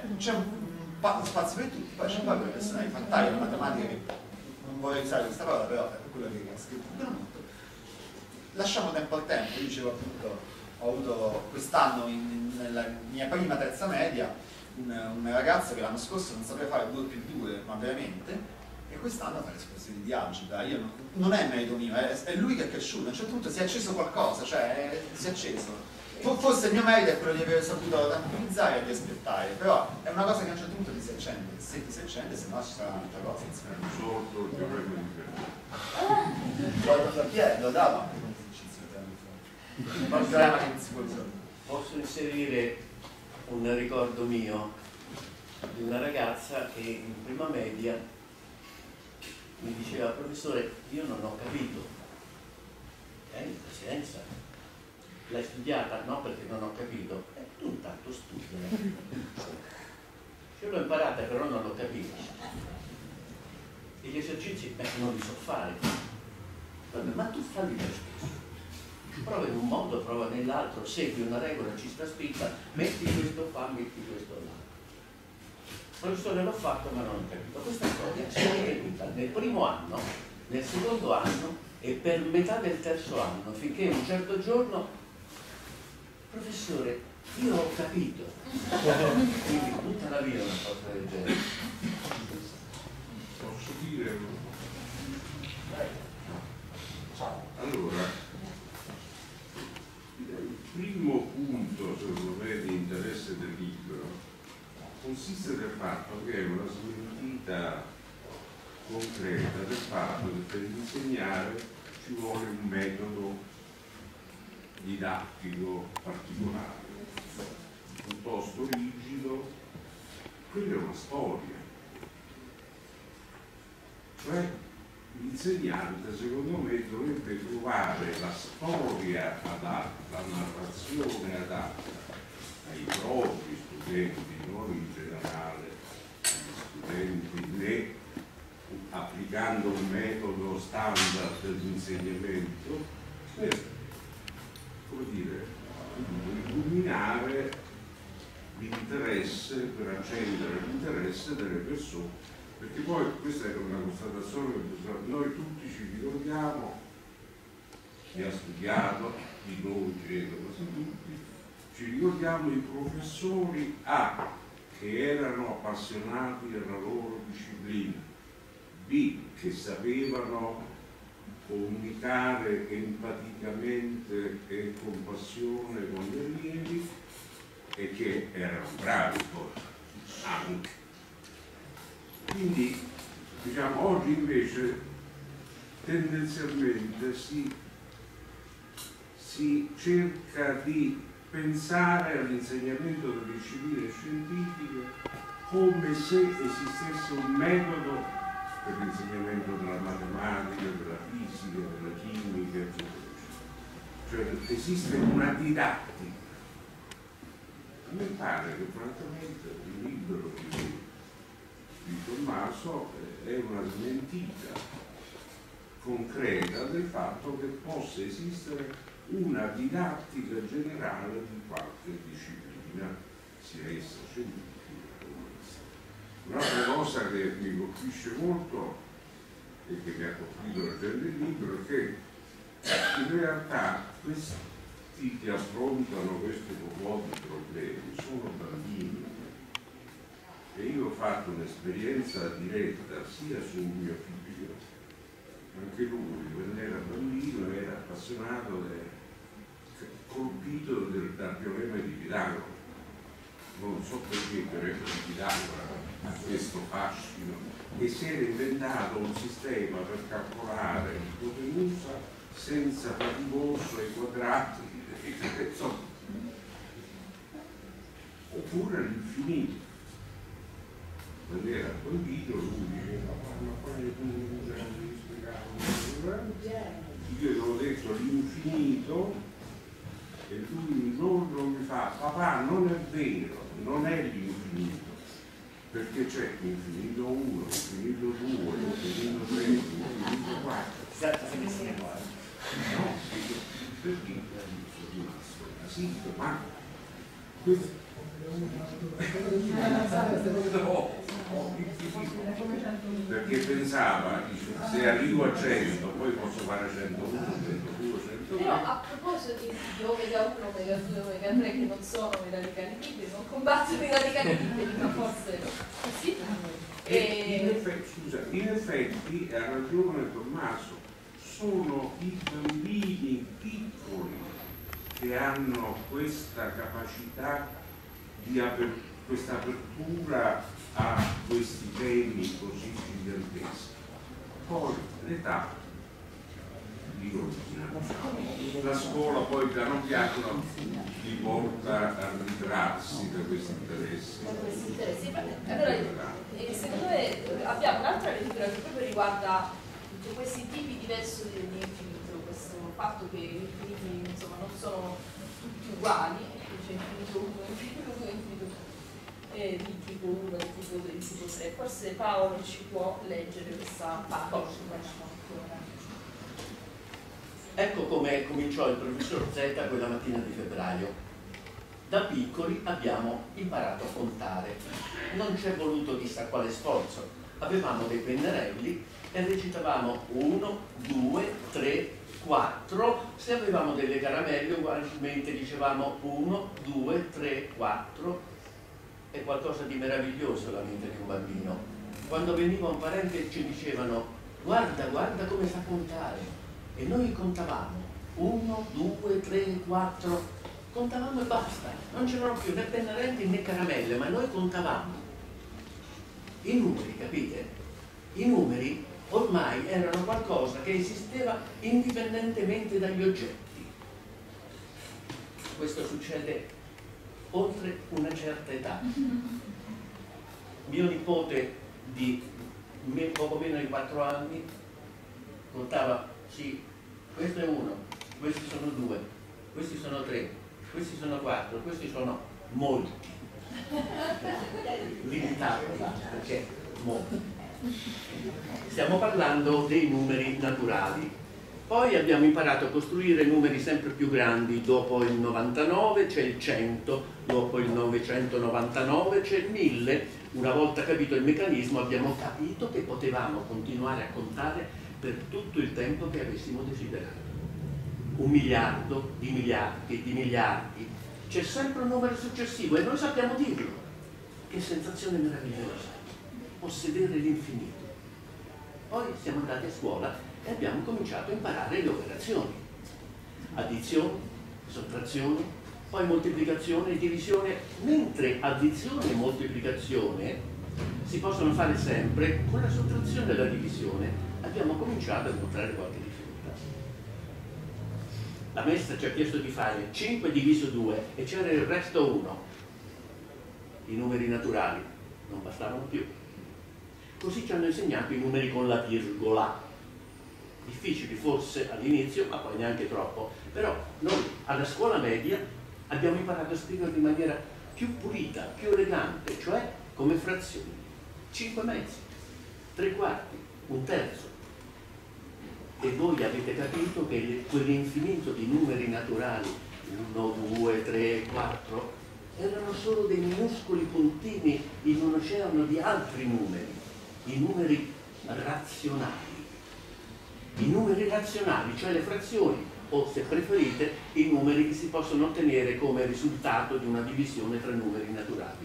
Speaker 2: un spazio per tutti, poi c'è poi per persone di fantasia, la matematica, che non vorrei usare questa parola, però è quella che ha scritto molto. Lasciamo tempo al tempo. Io dicevo appunto, ho avuto quest'anno nella mia prima terza media un ragazzo che l'anno scorso non sapeva fare 2+2, ma veramente, e quest'anno fa le espressioni di algebra. Io non è merito mio, è lui che è cresciuto, a un certo punto si è acceso qualcosa, cioè si è acceso. Forse il mio merito è quello di aver saputo tranquillizzare e di aspettare, però è una cosa che a un certo punto ti si accende, se ti si accende, se no ci sarà un'altra cosa.
Speaker 6: Sotto il problema di
Speaker 2: Lo dava anche come esercizio, ma il problema che non si può usare.
Speaker 1: Posso inserire un ricordo mio di una ragazza che in prima media mi diceva: professore, io non ho capito. Pazienza, l'hai studiata? No, perché non ho capito. Tu intanto studia. Io l'ho imparata, però non l'ho capito. E gli esercizi non li so fare. Vabbè, ma tu falli lo stesso. Prova in un modo, prova nell'altro, segui una regola, ci sta scritta, metti questo qua, metti questo là. Professore, l'ho fatto ma non ho capito. Questa storia si è ripetuta nel primo anno, nel secondo anno e per metà del terzo anno, finché un certo giorno: professore, io ho capito. Quindi tutta la vita una cosa del genere.
Speaker 6: Posso dire? Allora, il primo punto, secondo me, di interesse del libro consiste nel fatto che è una smentita concreta del fatto che per insegnare ci vuole un metodo didattico particolare, piuttosto rigido. Quella è una storia. Cioè, l'insegnante, secondo me, dovrebbe trovare la storia adatta, la narrazione adatta ai propri studenti, non in generale agli studenti, né applicando un metodo standard dell'insegnamento, per, come dire, illuminare l'interesse, per accendere l'interesse delle persone. Perché poi questa è una constatazione che noi tutti ci ricordiamo, chi ha studiato, di noi credo, quasi tutti, ci ricordiamo i professori A che erano appassionati della loro disciplina, B che sapevano comunicare empaticamente e con passione con gli allievi e che erano bravi poi anche. Quindi diciamo oggi invece tendenzialmente si cerca di pensare all'insegnamento delle discipline scientifiche come se esistesse un metodo per l'insegnamento della matematica, della fisica, della chimica, eccetera. Cioè esiste una didattica. A me pare che francamente il libro di Tommaso è una smentita concreta del fatto che possa esistere una didattica generale di qualche disciplina, sia essa scientifica. Un'altra cosa che mi colpisce molto e che mi ha colpito leggendo il libro è che in realtà questi che affrontano questo po' di problemi sono bambini. E io ho fatto un'esperienza diretta sia sul mio figlio, anche lui quando era bambino era appassionato e colpito dal teorema di Pitagora. Non so perché il teorema di Pitagora ha questo fascino, e si era inventato un sistema per calcolare l'ipotenusa senza faticoso ai quadrati, insomma, oppure all'infinito. Quando era bambino lui diceva ma poi non mi spiegavo, io gli ho detto l'infinito e lui non mi fa papà non è vero, non è l'infinito, perché c'è l'infinito 1, l'infinito 2, l'infinito 3, l'infinito 4. No, perché sono rimasto così, ma questo perché pensava, dice, se arrivo a 100 poi posso fare 101, 102, 103.
Speaker 3: Però a proposito di omega 1, omega 2, omega 3 che non sono i radicali liberi, non combattono i radicali liberi, ma forse sì.
Speaker 6: In effetti ha ragione Tommaso, sono i bambini piccoli che hanno questa capacità di questa apertura a questi temi così giganteschi. Poi l'età la scuola poi piano piano li porta a ritrarsi da questi interessi.
Speaker 3: Allora, secondo me abbiamo un'altra lettura che proprio riguarda questi tipi diversi di infinito, questo fatto che gli infiniti insomma non sono tutti uguali, c'è infinito 1, infinito 2, infinito 3, di tipo 1, di tipo 2, di tipo 3. Forse Paolo ci può leggere questa parte.
Speaker 1: Ecco come cominciò il professor Z quella mattina di febbraio. Da piccoli abbiamo imparato a contare. Non ci è voluto chissà quale sforzo. Avevamo dei pennarelli e recitavamo 1, 2, 3, 4. Se avevamo delle caramelle ugualmente dicevamo 1, 2, 3, 4. È qualcosa di meraviglioso la mente di un bambino. Quando veniva un parente e ci dicevano guarda, guarda come sa contare. E noi contavamo 1, 2, 3, 4, contavamo e basta, non c'erano più né pennarelli né caramelle, ma noi contavamo. I numeri, capite? I numeri ormai erano qualcosa che esisteva indipendentemente dagli oggetti. Questo succede oltre una certa età. Mio nipote di poco meno di 4 anni contava. Sì, questo è 1, questi sono 2, questi sono 3, questi sono 4, questi sono molti. Limitati, perché molti. Stiamo parlando dei numeri naturali. Poi abbiamo imparato a costruire numeri sempre più grandi. Dopo il 99 c'è il 100, dopo il 999 c'è il 1000. Una volta capito il meccanismo abbiamo capito che potevamo continuare a contare per tutto il tempo che avessimo desiderato. 1 miliardo di miliardi di miliardi. C'è sempre un numero successivo e noi sappiamo dirlo. Che sensazione meravigliosa, possedere l'infinito. Poi siamo andati a scuola e abbiamo cominciato a imparare le operazioni. Addizione, sottrazione, poi moltiplicazione e divisione, mentre addizione e moltiplicazione si possono fare sempre, con la sottrazione e la divisione abbiamo cominciato a incontrare qualche difficoltà. La maestra ci ha chiesto di fare 5 diviso 2 e c'era il resto 1. I numeri naturali non bastavano più. Così ci hanno insegnato i numeri con la virgola. Difficili forse all'inizio, ma poi neanche troppo. Però noi alla scuola media abbiamo imparato a scriverli in maniera più pulita, più elegante, cioè come frazioni. 5 mezzi, 3 quarti, 1/3. E voi avete capito che quell'infinito di numeri naturali, 1, 2, 3, 4, erano solo dei minuscoli puntini in un oceano di altri numeri, i numeri razionali. I numeri razionali, cioè le frazioni, o se preferite, i numeri che si possono ottenere come risultato di una divisione tra numeri naturali.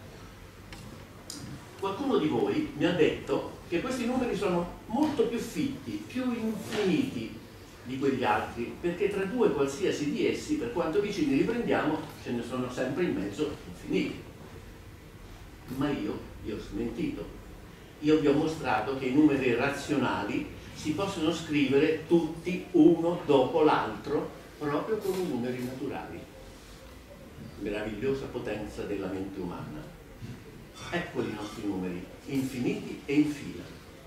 Speaker 1: Qualcuno di voi mi ha detto che questi numeri sono molto più fitti, più infiniti di quegli altri, perché tra due qualsiasi di essi, per quanto vicini li prendiamo, ce ne sono sempre in mezzo infiniti. Ma io vi ho smentito. Io vi ho mostrato che i numeri razionali si possono scrivere tutti uno dopo l'altro, proprio come i numeri naturali. Meravigliosa potenza della mente umana. Eccoli i nostri numeri, infiniti e in fila.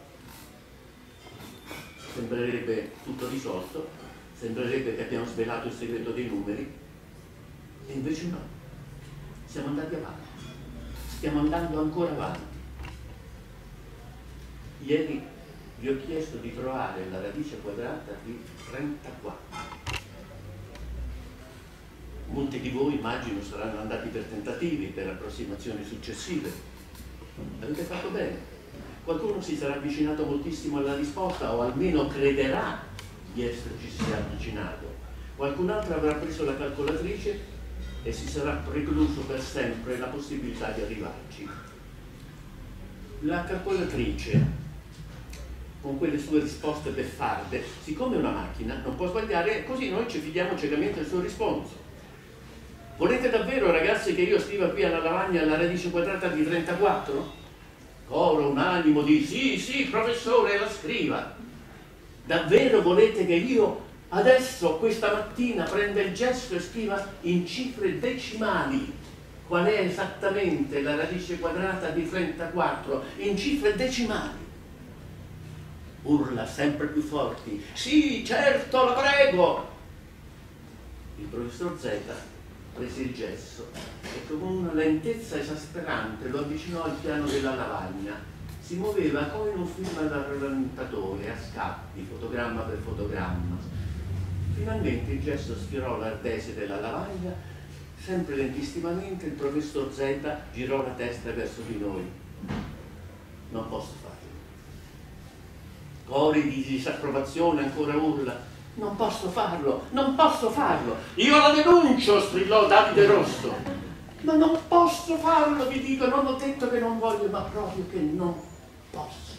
Speaker 1: Sembrerebbe tutto risolto, sembrerebbe che abbiamo svelato il segreto dei numeri, e invece no. Siamo andati avanti, stiamo andando ancora avanti. Ieri vi ho chiesto di trovare la radice quadrata di 34. Molti di voi, immagino, saranno andati per tentativi, per approssimazioni successive. Avete fatto bene. Qualcuno si sarà avvicinato moltissimo alla risposta, o almeno crederà di esserci avvicinato. Qualcun altro avrà preso la calcolatrice e si sarà precluso per sempre la possibilità di arrivarci. La calcolatrice, con quelle sue risposte beffarde, siccome è una macchina, non può sbagliare, così noi ci fidiamo ciecamente del suo risponso. Volete davvero, ragazzi, che io scriva qui alla lavagna la radice quadrata di 34? Coro unanimo di sì, sì, professore, la scriva. Davvero volete che io adesso, questa mattina, prenda il gesto e scriva in cifre decimali qual è esattamente la radice quadrata di 34? In cifre decimali. Urla sempre più forti. Sì, certo, la prego! Il professor Z prese il gesso e con una lentezza esasperante lo avvicinò al piano della lavagna. Si muoveva come in un film al rallentatore, a scatti, fotogramma per fotogramma. Finalmente il gesto sfiorò l'artese della lavagna. Sempre lentissimamente il professor Z girò la testa verso di noi. Non posso farlo. Cori di disapprovazione, ancora urla. Non posso farlo, non posso farlo. Io la denuncio, strillò Davide Rosso. Ma non posso farlo, vi dico, non ho detto che non voglio, ma proprio che non posso.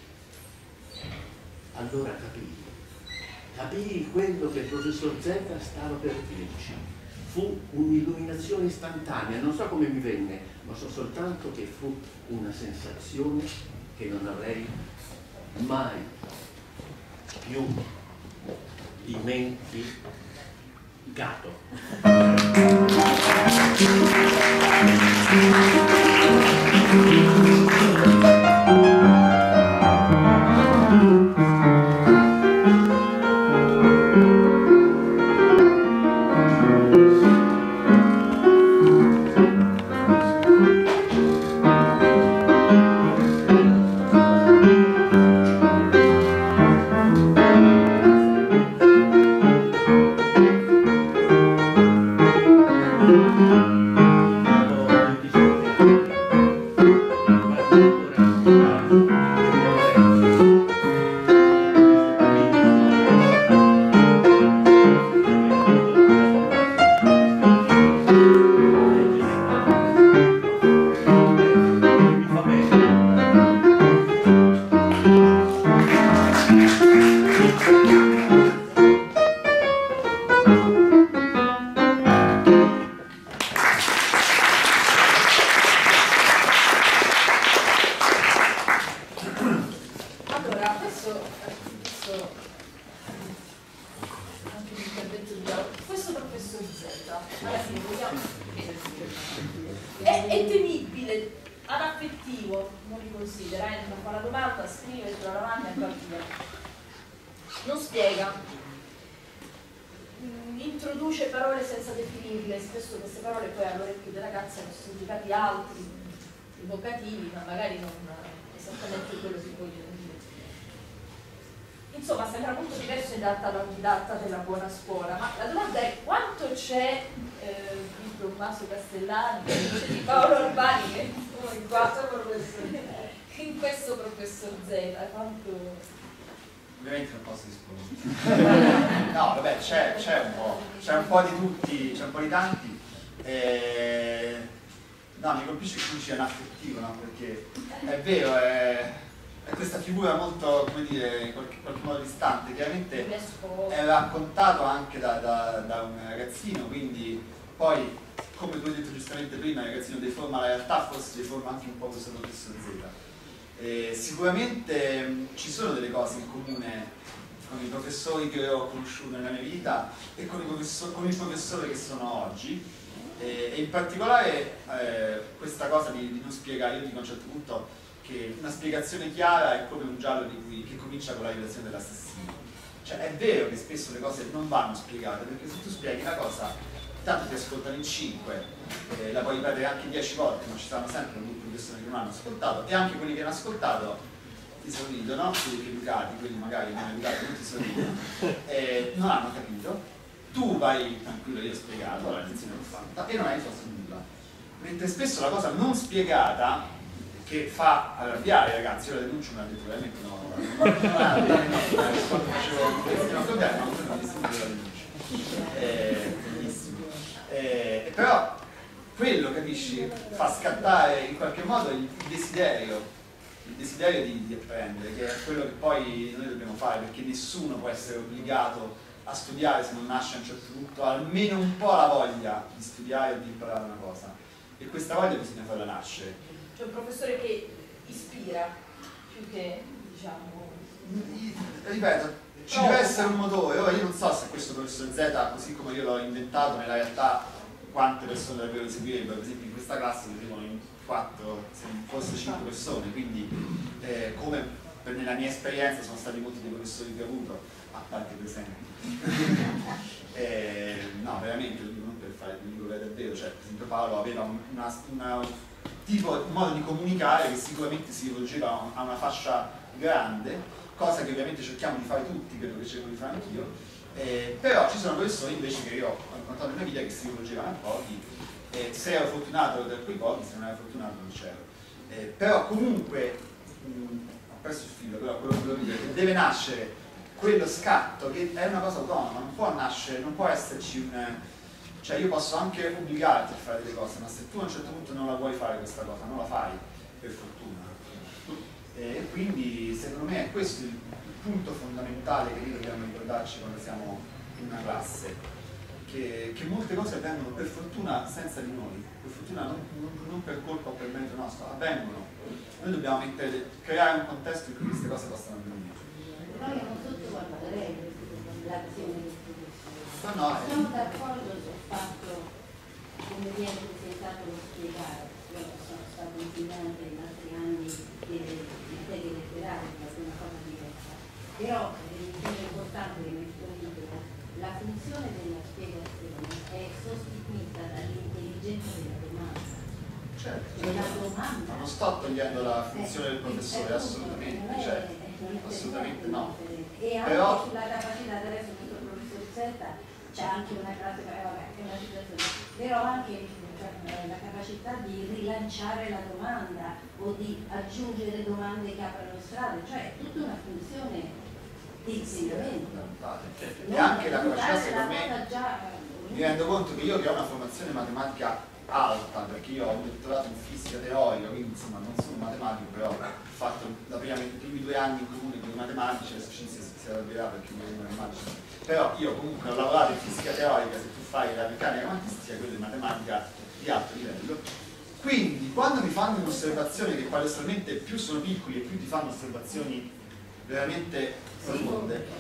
Speaker 1: Allora capii quello che il professor Z stava per dirci. Fu un'illuminazione istantanea, non so come mi venne, ma so soltanto che fu una sensazione che non avrei mai più dimenticato.
Speaker 3: stile anaffettivo, non li considera, entra, fa la domanda, scrive sulla lavagna e va via. Non spiega, introduce parole senza definirle, spesso queste parole poi all'orecchio dei ragazzi hanno significati altri, evocativi, ma magari non esattamente quello che vogliono dire. Insomma, sembra molto diverso in realtà l'audidatta della buona scuola, ma la domanda è quanto c'è di Tommaso Castellani, c'è di Paolo Urbani, che sono i 4 professori, in questo professor Z, quanto...
Speaker 2: Ovviamente non posso rispondere. No, vabbè, c'è un po' di tutti, c'è un po' di tanti. No, mi colpisce che tu dici anaffettivo, no? Perché è vero, è questa figura molto, come dire, in qualche modo distante, chiaramente è raccontato anche da un ragazzino, quindi poi, come tu hai detto giustamente prima, il ragazzino deforma la realtà, forse deforma anche un po' questo professor Z. Sicuramente ci sono delle cose in comune con i professori che ho conosciuto nella mia vita e con il professore che sono oggi, e in particolare questa cosa di non spiegare. Io dico a un certo punto che una spiegazione chiara è come un giallo che comincia con la relazione dell'assassino. Cioè è vero che spesso le cose non vanno spiegate, perché se tu spieghi una cosa tanto ti ascoltano in 5, la puoi ripetere anche 10 volte, ma ci saranno sempre un gruppo di persone che non hanno ascoltato, e anche quelli che hanno ascoltato ti sorridono, quelli che educati, quelli magari non educati non ti sorridono, non hanno capito. Tu vai tranquillo, io ho spiegato, la lezione l'ho fatta e non hai fatto nulla. Mentre spesso la cosa non spiegata, che fa arrabbiare i ragazzi, io la denuncio, me l'ha detto veramente quando facevo questo problema, ma non la denuncio. Benissimo. Però quello, capisci, fa scattare in qualche modo il desiderio di apprendere, che è quello che poi noi dobbiamo fare, perché nessuno può essere obbligato a studiare se non nasce a un certo punto almeno un po' la voglia di studiare o di imparare una cosa, e questa voglia bisogna farla nascere.
Speaker 3: C'è un professore che ispira più che, diciamo...
Speaker 2: Ripeto, ci deve essere un motore. Ora io non so se questo professor Z, così come io l'ho inventato, nella realtà quante persone davvero seguirebbero. Per esempio in questa classe ne seguono in 4, forse 5 persone, quindi come nella mia esperienza sono stati molti dei professori che ho avuto, a parte presenti. No, veramente, lo dico non per fare, lo dico davvero, cioè per esempio Paolo aveva un modo di comunicare che sicuramente si rivolgeva a una fascia grande, cosa che ovviamente cerchiamo di fare tutti, credo che cerco di fare anch'io, però ci sono professori invece che io ho incontrato nella vita che si rivolgevano a pochi, se ero fortunato ero quei pochi, se non ero fortunato non c'ero. Però comunque, ho perso il filo, però quello che volevo dire è che deve nascere quello scatto, che è una cosa autonoma, non può nascere, non può esserci un... Cioè io posso anche obbligarti a fare delle cose, ma se tu a un certo punto non la vuoi fare questa cosa, non la fai, per fortuna. E quindi secondo me è questo il punto fondamentale che noi dobbiamo ricordarci quando siamo in una classe, che molte cose avvengono per fortuna senza di noi, per fortuna non per colpa o per merito nostro, avvengono. Noi dobbiamo creare un contesto in cui queste cose possano avvenire.
Speaker 7: Noi non sottovaluterei l'azione del professore.
Speaker 2: No,
Speaker 7: siamo d'accordo sul fatto come viene presentato lo spiegare. Io sono stato insegnante in altri anni delle materie letterarie, che è una cosa diversa. Però è importante che mi dica la funzione della spiegazione è sostituita dall'intelligenza della domanda.
Speaker 2: certo.
Speaker 7: La domanda
Speaker 2: Non sto togliendo la funzione del professore, assolutamente, certo. Assolutamente no.
Speaker 7: E anche
Speaker 2: Però...
Speaker 7: sulla capacità, adesso questo professor Z c'è anche una classe, vabbè, è una situazione, però anche la capacità di rilanciare la domanda o di aggiungere domande che aprono strade, cioè è tutta una funzione di insegnamento.
Speaker 2: E anche la capacità, secondo me, mi rendo conto che io che ho una formazione matematica alta, perché io ho un dottorato in fisica teorica, quindi insomma non sono matematico, però ho fatto i primi 2 anni in comune con i matematici, adesso ci si arrabbierà perché io sono matematici, però io comunque ho lavorato in fisica teorica, se tu fai la meccanica quantistica, quello di matematica di alto livello. Quindi quando mi fanno un'osservazione che paradossalmente più sono piccoli e più ti fanno osservazioni veramente profonde,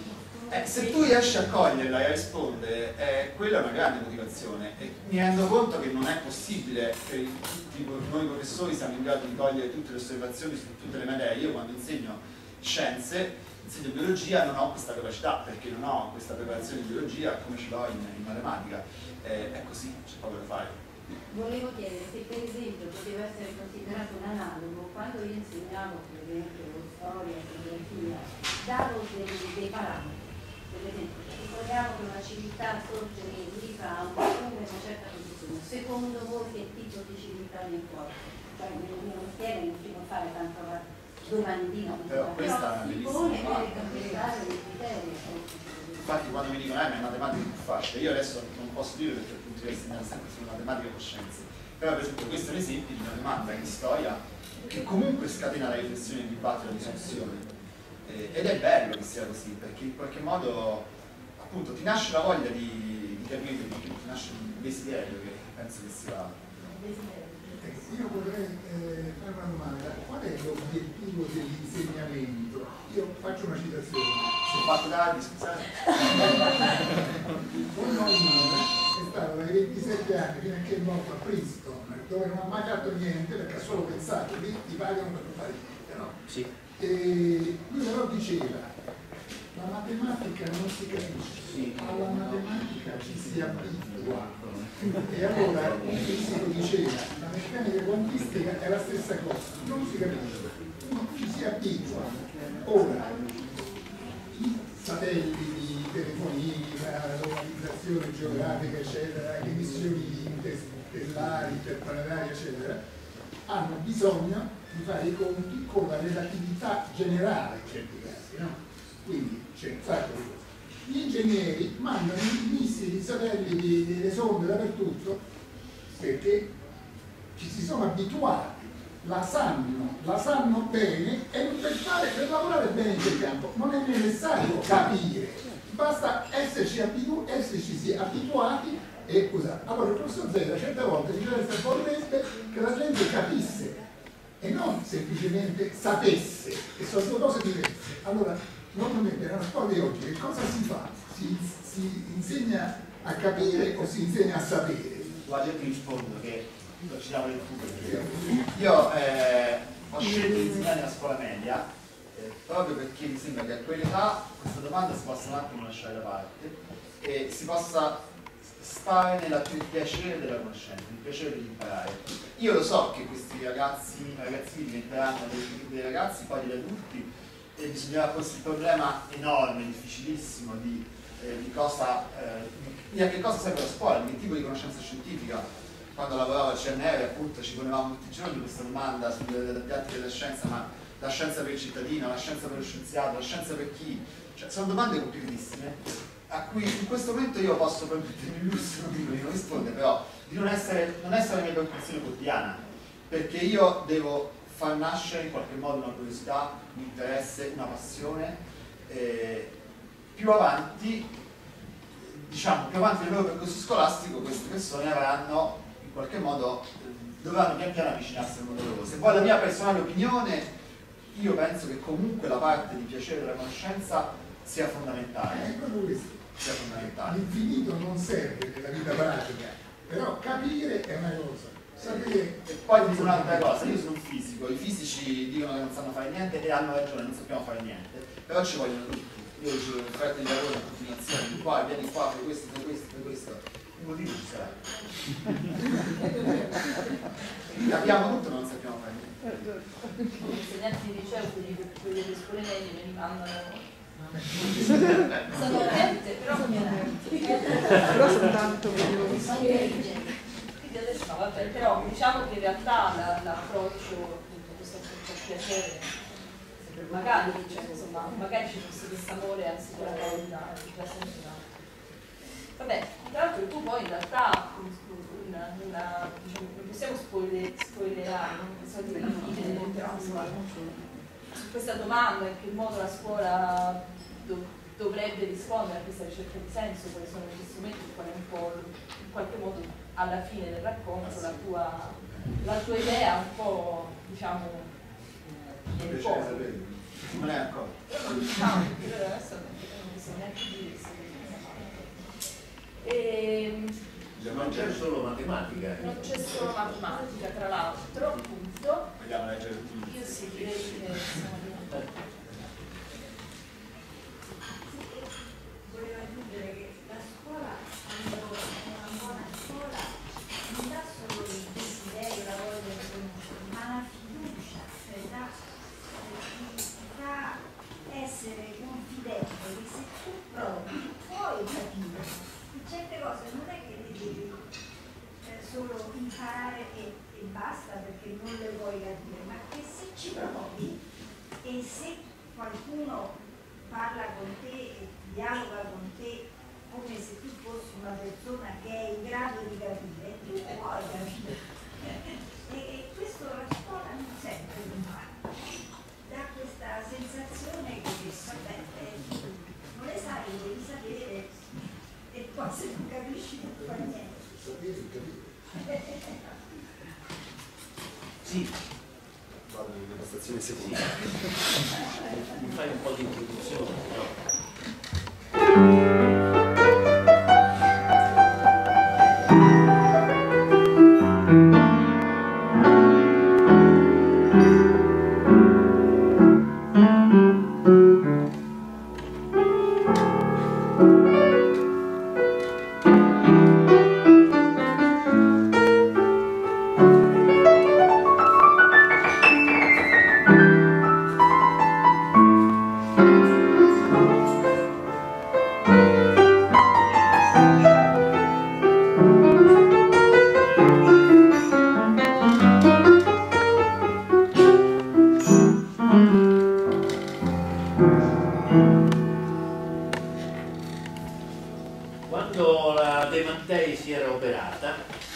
Speaker 2: Se tu riesci a coglierla e a rispondere, quella è una grande motivazione, e mi rendo conto che non è possibile che tutti noi professori siamo in grado di cogliere tutte le osservazioni su tutte le materie. Io quando insegno scienze, insegno biologia, non ho questa capacità, perché non ho questa preparazione di biologia come ce l'ho in matematica. È così, c'è poco da fare.
Speaker 7: Volevo chiedere se per esempio poteva essere considerato un analogo quando io insegnavo per esempio storia, geografia, davo dei parametri. Per esempio, supponiamo che una civiltà sorge in rifa a una certa posizione. Secondo voi che tipo di civiltà ne importa? Cioè nel mio mestiere non si può fare tanto domandina,
Speaker 2: però questa è
Speaker 7: si
Speaker 2: bellissima
Speaker 7: pone per
Speaker 2: domanda.
Speaker 7: completare dei criteri.
Speaker 2: Infatti quando mi dicono ma è matematica più facile, io adesso non posso dire perché appunto io insegnare sempre sulla matematica e scienze, però per esempio questo è un esempio di una domanda in storia che comunque scatena la riflessione, il dibattito, la discussione. Ed è bello che sia così, perché in qualche modo appunto ti nasce la voglia di capire, ti nasce un desiderio che penso che sia.
Speaker 8: Io vorrei fare una domanda: qual è l'obiettivo dell'insegnamento? Io faccio una citazione.
Speaker 2: Sono fatto tardi, scusate.
Speaker 8: L'uomo è stato dai 27 anni fino a che è morto a Princeton, dove non ha mai fatto niente perché ha solo pensato, lì ti pagano per non fare niente, no?
Speaker 2: Sì.
Speaker 8: E lui però diceva: la matematica non si capisce,
Speaker 2: sì,
Speaker 8: alla matematica ci si abitua. E allora un fisico diceva: la meccanica quantistica è la stessa cosa, non si capisce, ci si abitua. Ora, i satelliti, i telefonini, la localizzazione geografica, eccetera, le missioni interstellari, interplanetari, eccetera, hanno bisogno di fare i conti con la relatività generale in certi casi, no? Quindi c'è un sacco di cose. Gli ingegneri mandano i missili, i satelliti, le sonde dappertutto perché ci si sono abituati, la sanno bene, e per lavorare bene in quel campo non è necessario capire, basta esserci abituati e usare. Allora il professor Zeta certe volte vorrebbe che la gente capisse e non semplicemente sapesse, che sono due cose diverse. Allora, normalmente nella scuola di oggi che cosa si fa? Si insegna a capire o si insegna a sapere?
Speaker 2: Guarda, io ti rispondo che lo ci diamo del futuro. Io ho scelto di insegnare alla scuola media proprio perché mi sembra che a quell'età questa domanda si possa un attimo lasciare da parte e si possa stare nel piacere della conoscenza, nel piacere di imparare. Io lo so che questi ragazzini diventeranno dei ragazzi, poi degli adulti, e bisognerà porsi il problema enorme, difficilissimo di che cosa serve la scuola, di che tipo di conoscenza scientifica. Quando lavoravo al CNR appunto ci ponevamo tutti i giorni questa domanda sulle didattica della scienza, ma la scienza per il cittadino, la scienza per lo scienziato, la scienza per chi? Cioè, sono domande complicatissime a cui in questo momento io posso permettermi il lusso di non rispondere, però di non essere la mia preoccupazione quotidiana, perché io devo far nascere in qualche modo una curiosità, un interesse, una passione. Più avanti nel loro percorso scolastico queste persone avranno in qualche modo, dovranno pian piano avvicinarsi al mondo loro. Se poi la mia personale opinione, io penso che comunque la parte di piacere della conoscenza sia fondamentale.
Speaker 8: È proprio questo.
Speaker 2: Sia fondamentale.
Speaker 8: L'infinito non serve nella vita pratica, però capire è una cosa. Sapere.
Speaker 2: E poi dico un'altra cosa, io sono un fisico, i fisici dicono che non sanno fare niente e hanno ragione, non sappiamo fare niente, però ci vogliono tutti. Io dicevo in offerta di lavoro in continuazione, vieni qua, fai questo, fai questo, fai questo. Il motivo ci sarà. Capiamo tutto ma non sappiamo fare niente.
Speaker 3: Gli insegnanti di liceo, quelli delle scuole medie, me li mandano. Sono attente, però
Speaker 4: sono tanto
Speaker 3: quindi adesso no, vabbè, però diciamo che in realtà l'approccio, appunto, questo approccio al piacere, magari, cioè, insomma, magari ci fosse questo amore anziché la paura di classe nazionale. Vabbè, tra l'altro tu poi in realtà diciamo, non possiamo spoilerare, non so dire la fine, però insomma, su questa domanda, in che modo la scuola dovrebbe rispondere a questa ricerca di senso, quali sono gli strumenti, qual è un po' in qualche modo alla fine del racconto la tua idea un po', diciamo,
Speaker 2: Non è ancora.
Speaker 3: diciamo, adesso lezioni, anche di
Speaker 1: non c'è solo matematica.
Speaker 3: Non c'è solo matematica, tra l'altro, appunto.
Speaker 2: Vogliamo leggere tutti?
Speaker 3: Io sì, direi che
Speaker 7: Volevo aggiungere che la scuola, quando è una buona scuola, non dà solo il desiderio, la voglia di conoscere, ma la fiducia, cioè ti fa essere confidente che se tu provi puoi capire. Certe cose non è che le devi solo imparare e basta perché non le vuoi capire, ma che se ci provi e se qualcuno parla con te e dialoga con te come se tu fossi una persona che è in grado di capire, tu puoi capire. E questo la scuola non sempre lo fa. Dà questa sensazione che vabbè, non le sai, devi sapere e poi se non capisci non fai niente.
Speaker 1: Sì.
Speaker 9: Vado in una stazione seconda.
Speaker 1: Mi fai un po' di introduzione, no? Quando la De Mattei si era operata,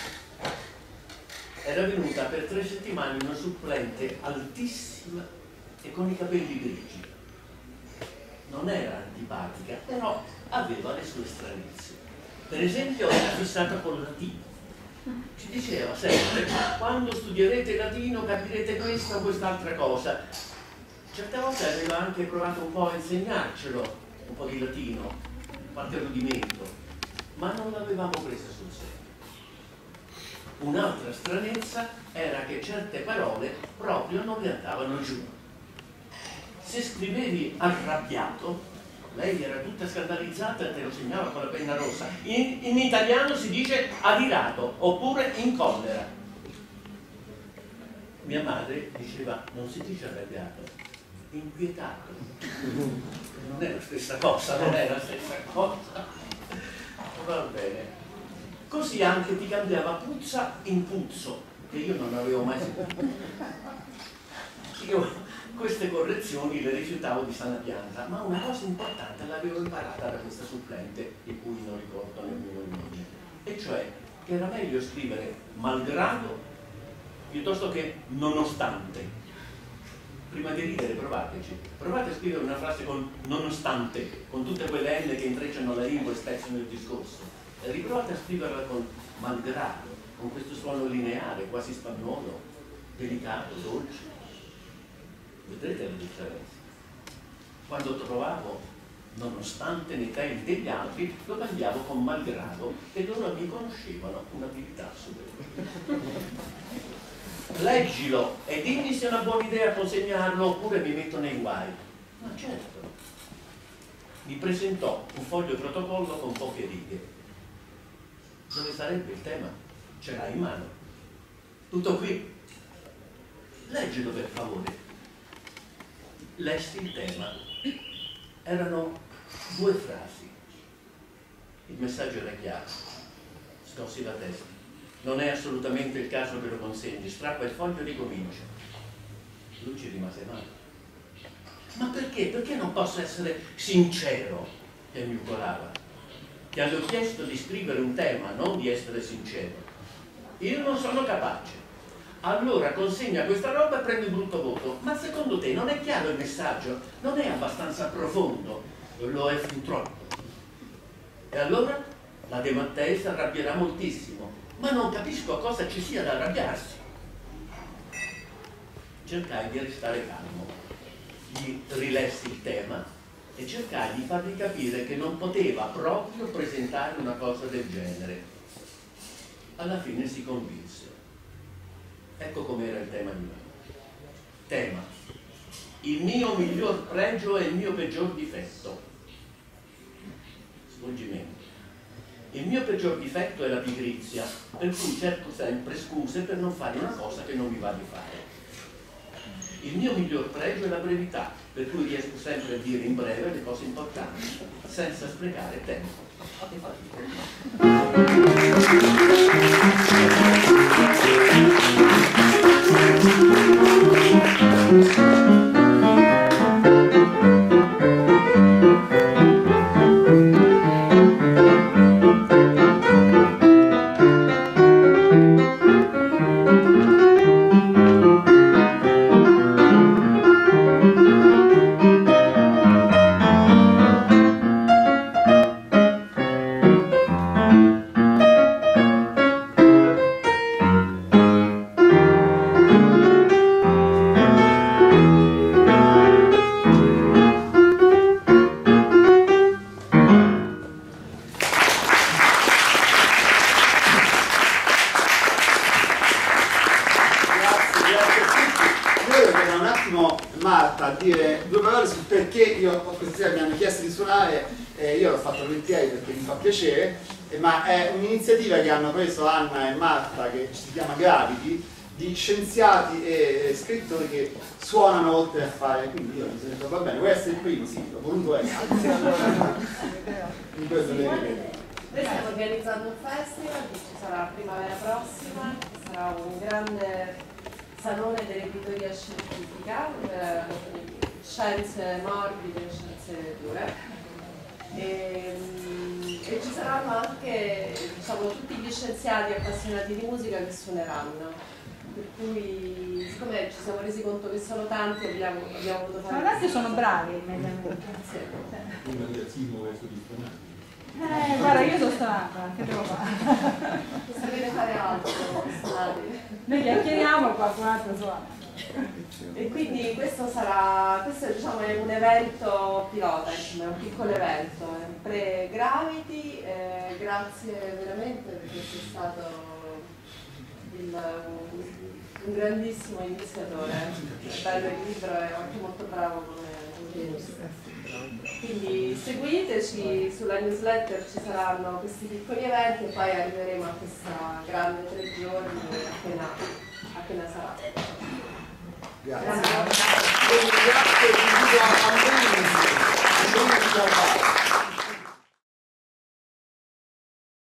Speaker 1: era venuta per 3 settimane una supplente altissima e con i capelli grigi. Non era antipatica, però aveva le sue stranezze. Per esempio era fissata col latino. Ci diceva sempre, quando studierete latino capirete questa o quest'altra cosa. Certe volte aveva anche provato un po' a insegnarcelo, un po' di latino, qualche rudimento, ma non l'avevamo presa sul serio. Un'altra stranezza era che certe parole proprio non le andavano giù. Se scrivevi arrabbiato, lei era tutta scandalizzata e te lo segnava con la penna rossa. In italiano si dice adirato oppure in collera. Mia madre diceva non si dice arrabbiato, inquietato. Non è la stessa cosa, non è la stessa cosa. Va bene. Così anche ti cambiava puzza in puzzo, che io non avevo mai sentito. Io queste correzioni le rifiutavo di sana pianta, ma una cosa importante l'avevo imparata da questa supplente, di cui non ricordo nemmeno il nome, e cioè che era meglio scrivere malgrado piuttosto che nonostante. Prima di ridere provateci, provate a scrivere una frase con nonostante, con tutte quelle N che intrecciano la lingua e spezzano il discorso, e riprovate a scriverla con malgrado, con questo suono lineare, quasi spagnolo, delicato, dolce. Vedrete la differenza. Quando trovavo nonostante nei tempi degli altri, lo cambiavo con malgrado e loro mi conoscevano un'abilità superiore. Leggilo e dimmi se è una buona idea consegnarlo oppure mi metto nei guai. Ma certo. Mi presentò un foglio protocollo con poche righe. Dove sarebbe il tema? Ce l'hai in mano. Tutto qui. Leggilo per favore. Lessi il tema. Erano 2 frasi. Il messaggio era chiaro. Scossi la testa. Non è assolutamente il caso che lo consegni. Strappa il foglio e ricomincia. Lui ci rimase male. Ma perché? Perché non posso essere sincero? Piagnucolava. Ti avevo chiesto di scrivere un tema, non di essere sincero. Io non sono capace. Allora consegna questa roba e prendi un brutto voto. Ma secondo te non è chiaro il messaggio? Non è abbastanza profondo? Lo è fin troppo. E allora la De Mattei si arrabbierà moltissimo. Ma non capisco cosa ci sia da arrabbiarsi. Cercai di restare calmo. Gli rilessi il tema e cercai di fargli capire che non poteva proprio presentare una cosa del genere. Alla fine si convinse. Ecco com'era il tema di me. Tema: il mio miglior pregio e il mio peggior difetto. Svolgimento: il mio peggior difetto è la pigrizia, per cui cerco sempre scuse per non fare una cosa che non mi va di fare. Il mio miglior pregio è la brevità, per cui riesco sempre a dire in breve le cose importanti, senza sprecare tempo.
Speaker 2: Ma è un'iniziativa che hanno preso Anna e Marta, che si chiama Gravity, di scienziati e scrittori che suonano oltre a fare, quindi io mi sono detto va bene, vuoi essere il primo? Sì, l'ho voluto essere.
Speaker 10: Noi stiamo organizzando un festival che ci sarà la primavera prossima, sarà un grande salone dell'editoria scientifica, scienze morbide, scienze dure. E ci saranno anche, diciamo, tutti gli scienziati appassionati di musica che suoneranno, per cui siccome ci siamo resi conto che sono tanti abbiamo voluto fare.
Speaker 4: Ma tanti sono bravi,
Speaker 10: sì.
Speaker 11: Un magazzino verso di suonare.
Speaker 4: Guarda, io sono stanca, che devo fare?
Speaker 10: Sapete fare altro, stati.
Speaker 4: Noi chiacchieriamo e qualcun altro suona.
Speaker 10: E quindi questo diciamo è un evento pilota, insomma, è un piccolo evento, pre-Gravity, grazie veramente perché sei stato un grandissimo iniziatore, è bello il libro e anche molto bravo come quindi seguiteci, sulla newsletter ci saranno questi piccoli eventi e poi arriveremo a questa grande 3 giorni appena sarà.
Speaker 2: Grazie. Grazie.